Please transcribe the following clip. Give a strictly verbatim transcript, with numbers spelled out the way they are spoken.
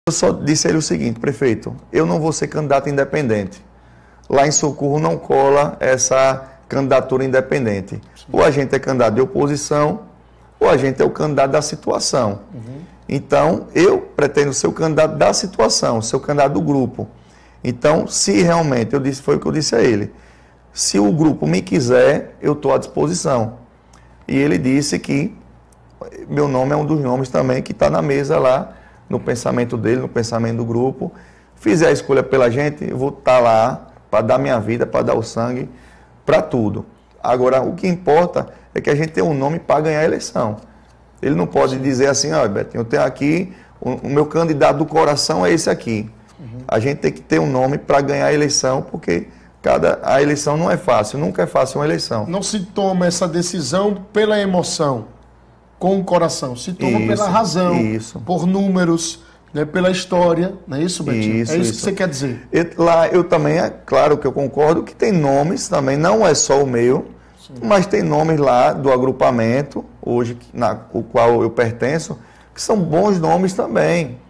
Eu só disse a ele o seguinte: prefeito, eu não vou ser candidato independente. Lá em Socorro não cola essa candidatura independente. Sim. Ou a gente é candidato de oposição, ou a gente é o candidato da situação. Uhum. Então, eu pretendo ser o candidato da situação, ser o candidato do grupo. Então, se realmente, eu disse, foi o que eu disse a ele, se o grupo me quiser, eu estou à disposição. E ele disse que meu nome é um dos nomes também que está na mesa lá, no pensamento dele, no pensamento do grupo. Fizer a escolha pela gente, eu vou estar lá para dar minha vida, para dar o sangue, para tudo. Agora, o que importa é que a gente tenha um nome para ganhar a eleição. Ele não pode Sim. dizer assim, ó, Betinho, eu tenho aqui, o, o meu candidato do coração é esse aqui. Uhum. A gente tem que ter um nome para ganhar a eleição, porque cada, a eleição não é fácil, nunca é fácil uma eleição. Não se toma essa decisão pela emoção, com o coração, se toma isso, pela razão, isso. por números, né, pela história, não é isso, Betinho? Isso, é isso, isso que você quer dizer? Eu, lá eu também, é claro que eu concordo que tem nomes também, não é só o meu, Sim. mas tem nomes lá do agrupamento, hoje, na o qual eu pertenço, que são bons nomes também.